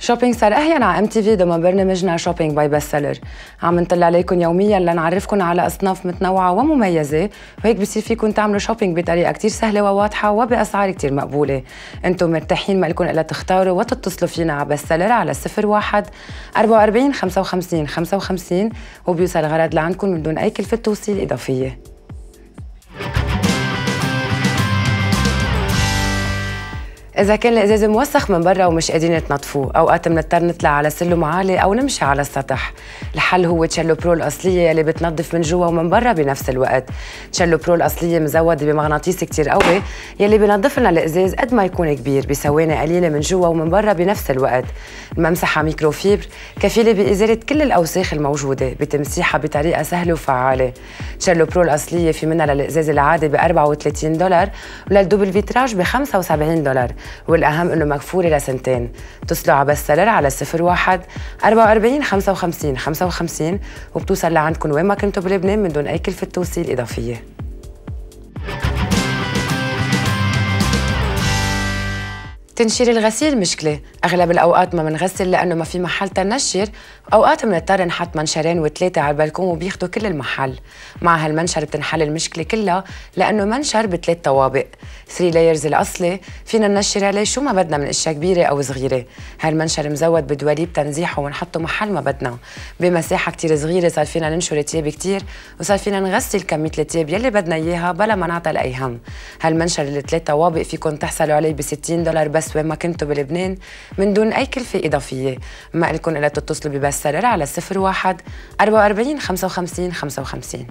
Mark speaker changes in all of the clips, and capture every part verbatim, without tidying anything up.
Speaker 1: شوبينج صار اهين على ام تي في ضمن برنامجنا شوبينج باي بست سيلر. عم نطلع عليكم يوميا لنعرفكم على اصناف متنوعه ومميزه، وهيك بصير فيكم تعملوا شوبينج بطريقه كتير سهله وواضحه وباسعار كتير مقبوله. انتم مرتاحين، ما لكم الا تختاروا وتتصلوا فينا على بست سيلر على صفر واحد أربعة وأربعين خمسة وخمسين خمسة وخمسين وبيوصل الغرض لعندكم من دون اي كلفه توصيل اضافيه. إذا كان الإزاز موسخ من برا ومش قادرين تنظفوه، أوقات بنضطر نطلع على سلم عالي أو نمشي على السطح. الحل هو تشيلو برو الأصلية يلي بتنظف من جوا ومن برا بنفس الوقت. تشيلو برو الأصلية مزودة بمغناطيس كتير قوي يلي بنظف لنا الإزاز قد ما يكون كبير بثواني قليلة من جوا ومن برا بنفس الوقت. الممسحة ميكروفيبر كفيلة بإزالة كل الأوساخ الموجودة بتمسيحها بطريقة سهلة وفعالة. تشيلو برو الأصلية في منها للإزاز العادي ب أربعة وثلاثين دولار وللدوبل فيتراج ب خمسة وسبعين دولار، والأهم إنه مكفولة لسنتين. اتصلوا على بست سيلر على صفر واحد أربعة وأربعين خمسة وخمسين خمسة وخمسين وبتوصل لعندكم وين ما كنتوا بلبنان من دون أي كلفة توصيل إضافية. تنشير الغسيل مشكلة، أغلب الأوقات ما منغسل لأنه ما في محل تنشر، وأوقات بنضطر نحط منشرين وثلاثة على البلكون وبياخدوا كل المحل. مع هالمنشر بتنحل المشكلة كلها لأنه منشر بثلاث طوابق، ثري لايرز الأصلي فينا ننشر عليه شو ما بدنا من أشياء كبيرة أو صغيرة. هالمنشر مزود بدواليب تنزيحه ونحطه محل ما بدنا، بمساحة كتير صغيرة صار فينا ننشر تياب كتير وصار فينا نغسل كمية التياب يلي بدنا إياها بلا ما نعطل أي هم. هالمنشر الثلاث طوابق فيكم تحصلوا عليه ب ستين دولار بس وين ما كنتوا بلبنان من دون أي كلفة إضافية. ما إلكم إلا تتصلوا ببست سيلر على صفر واحد أربعة وأربعين خمسة وخمسين خمسة وخمسين.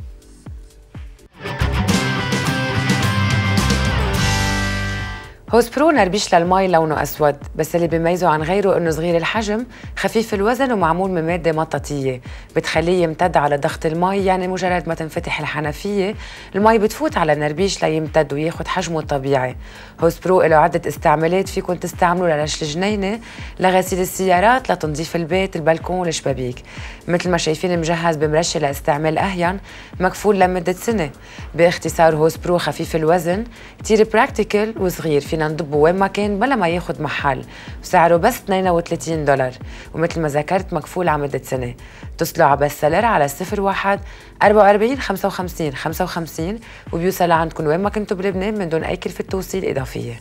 Speaker 1: هوز برو نربيش للمي لونه أسود، بس اللي بيميزه عن غيره إنه صغير الحجم، خفيف الوزن، ومعمول من مادة مطاطية بتخليه يمتد على ضغط المي. يعني مجرد ما تنفتح الحنفية المي بتفوت على النربيش ليمتد وياخد حجمه الطبيعي. هوز برو له عدة استعمالات فيكم تستعملوا لنشل الجنينة، لغسيل السيارات، لتنظيف البيت، البلكون والشبابيك. مثل ما شايفين مجهز بمرشة لاستعمال أهين، مكفول لمدة سنة. باختصار هوز برو خفيف الوزن، كتير براكتيكال وصغير، فينا نضبه وين ما كان بلا ما ياخد محل، وسعره بس اثنين وثلاثين دولار، ومثل ما ذكرت مكفول على مدة سنة. اتصلوا على بست سيلر على صفر واحد أربعة وأربعين خمسة وخمسين خمسة وخمسين وبيوصل لعندكم وين ما كنتوا بلبنان من دون أي كلفة توصيل إضافية.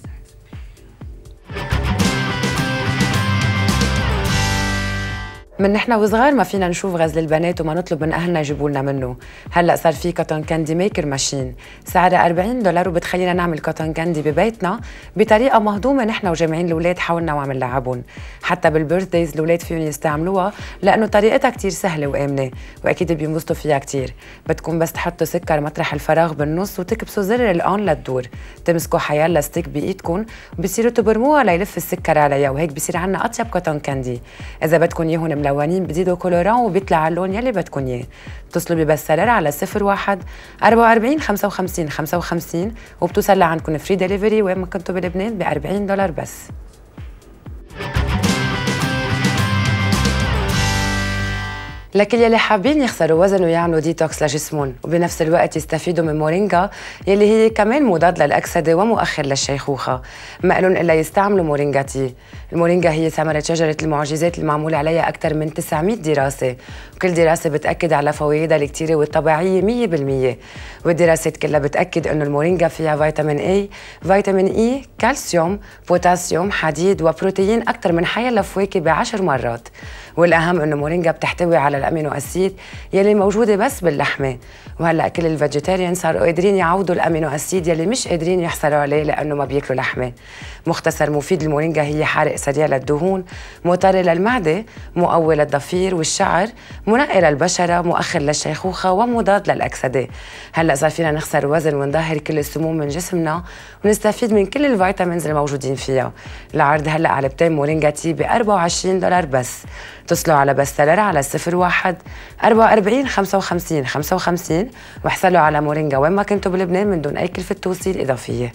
Speaker 1: من نحن وصغار ما فينا نشوف غزل البنات وما نطلب من اهلنا يجيبوا لنا منه. هلا صار في كوتون كاندي ميكر ماشين سعرها أربعين دولار وبتخلينا نعمل كوتون كاندي ببيتنا بطريقه مهضومه نحن وجامعين الاولاد حولنا وعم نلعبهم. حتى بالبيرث دايز الاولاد فيهم يستعملوها لانه طريقتها كتير سهله وامنه، واكيد بينبسطوا فيها كتير. بدكم بس تحطوا سكر مطرح الفراغ بالنص وتكبسوا زر الاون للدور، تمسكوا حيالله ستيك بايدكم وبتصيروا تبرموها ليلف السكر عليها، وهيك بصير عنا اطيب كوتون كاندي. اذا بدكم اياهم ملونين بزيدوا كولوران وبيطلع اللون يلي بدكم اياه. اتصلوا ببست سيلر على صفر واحد أربعة وأربعين خمسة وخمسين خمسة وخمسين وبتوصل لعندكم فري ديليفري وين ما كنتوا بلبنان ب أربعين دولار بس. لكل يلي حابين يخسروا وزن ويعملوا ديتوكس لجسمهم وبنفس الوقت يستفيدوا من مورينجا يلي هي كمان مضاد للأكسدة ومؤخر للشيخوخة، ما لهم إلا يستعملوا مورينجا تي. المورينجا هي ثمرة شجرة المعجزات اللي معمول عليها أكثر من تسعمية دراسة، وكل دراسة بتأكد على فوائدها الكتيرة والطبيعية مية بالمية، والدراسات كلها بتأكد إنه المورينجا فيها فيتامين اي، فيتامين اي، كالسيوم، بوتاسيوم، حديد وبروتين أكثر من حياة الفواكه بعشر مرات. والأهم إنه مورينجا بتحتوي على الأمينو أسيد يلي موجودة بس باللحمة، وهلأ كل الفيجيتيريان صاروا قادرين يعوضوا الأمينو أسيد يلي مش قادرين يحصلوا عليه لأنه ما بياكلوا لحمة. مختصر مفيد المورينجا هي حارق سريع للدهون، مطري للمعدة، مقوي للضفير والشعر، منقي للبشرة، مؤخر للشيخوخة، ومضاد للأكسدة. هلأ صار فينا نخسر وزن ونظهر كل السموم من جسمنا ونستفيد من كل الفيتامينز الموجودين فيها. العرض هلأ علبتين مورينجا تي ب أربعة وعشرين دولار بس. اتصلوا على بست سيلر على صفر واحد أربعة وأربعين خمسة وخمسين خمسة وخمسين واحصلوا على مورينجا وين ما كنتوا بلبنان من دون أي كلفة توصيل إضافية.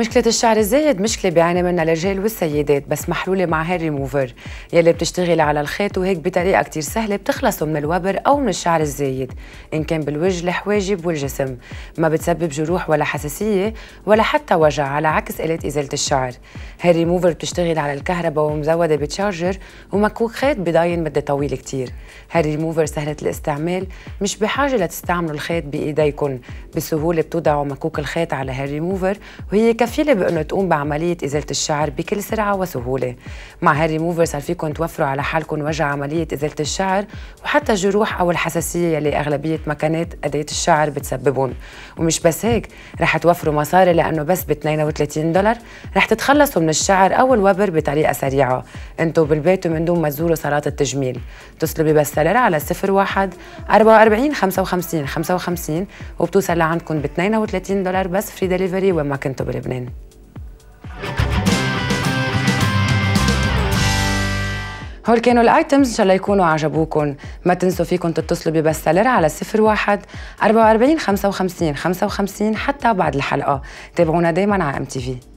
Speaker 1: مشكلة الشعر الزايد مشكلة بيعاني منها الرجال والسيدات، بس محلولة مع هير ريموفر يلي بتشتغل على الخيط، وهيك بطريقة كتير سهلة بتخلصوا من الوبر أو من الشعر الزايد إن كان بالوجه، الحواجب والجسم. ما بتسبب جروح ولا حساسية ولا حتى وجع، على عكس آلات إزالة الشعر. هير ريموفر بتشتغل على الكهرباء ومزودة بتشارجر ومكوك خيط بضاين مدة طويلة كتير. هير ريموفر سهلة الاستعمال، مش بحاجة لتستعملوا الخيط بإيديكم، بسهولة بتوضعوا مكوك الخيط على هير ريموفر وهي كفيلة بأنه تقوم بعملية إزالة الشعر بكل سرعة وسهولة. مع هير ريموفر صار فيكم توفروا على حالكم وجع عملية إزالة الشعر وحتى الجروح أو الحساسية يلي أغلبية مكانات أداة الشعر بتسببهم. ومش بس هيك، رح توفروا مصاري لأنه بس ب اثنين وثلاثين دولار رح تتخلصوا من الشعر أو الوبر بطريقة سريعة، انتو بالبيت ومن دون ما تزوروا صالات التجميل. اتصلوا ببستلر على صفر واحد أربعة وأربعين خمسة وخمسين خمسة وخمسين وبتوصل لعندكم ب اثنين وثلاثين دولار بس فري دليفري وين ما كنتوا بلبنان. هول كانوا الايتمز، ان شاء الله يكونوا عجبوكم. ما تنسوا فيكم تتصلوا ببستلر على صفر واحد أربعة وأربعين خمسة وخمسين خمسة وخمسين حتى بعد الحلقة. تابعونا دايما على ام تي في.